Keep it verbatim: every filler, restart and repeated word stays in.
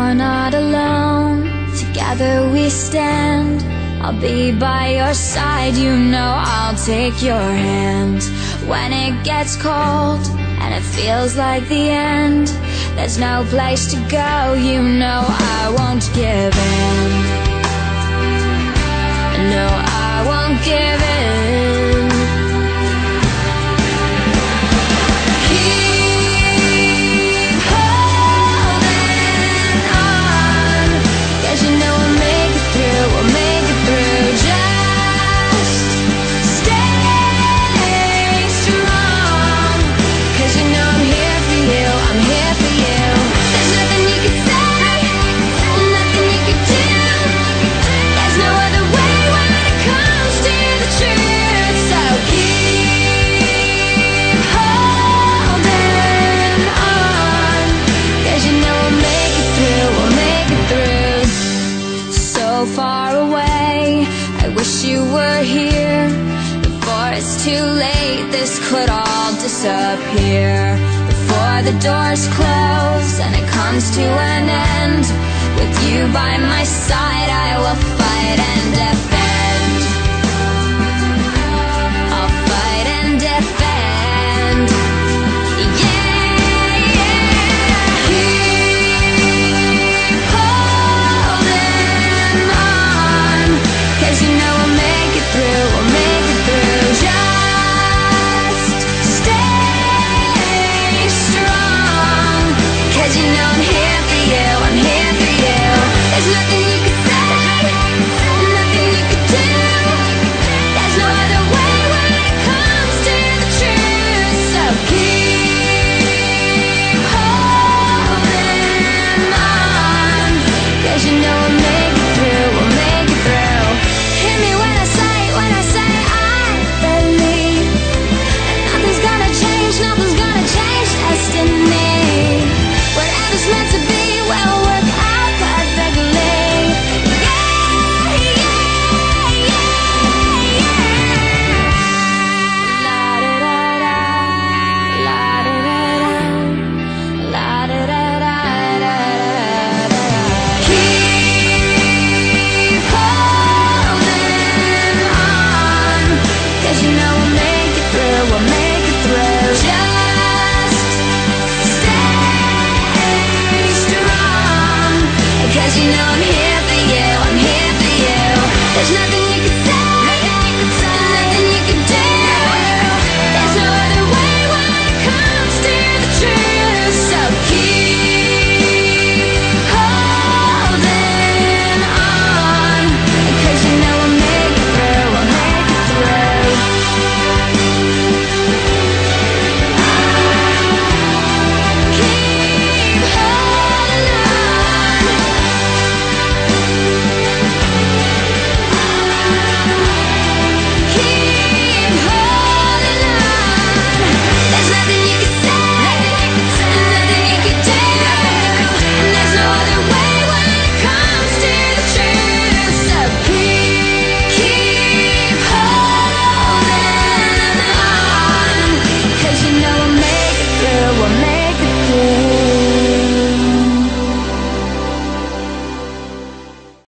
You're not alone, together we stand. I'll be by your side, you know I'll take your hand. When it gets cold and it feels like the end, there's no place to go, you know I won't give in. No, I won't give in. Keep holding on, 'cause you know we'll make it through, we'll make it through. Just stay strong, 'cause you know I'm here for you, I'm here for you. There's nothing you can say, nothing you can do. There's no other way when it comes to the truth. So keep holding on, 'cause you know we'll make it through, we'll make it through. So far away, I wish you were here. Before it's too late, this could all disappear. Before the doors close and it comes to an end, with you by my side I will fight and defend.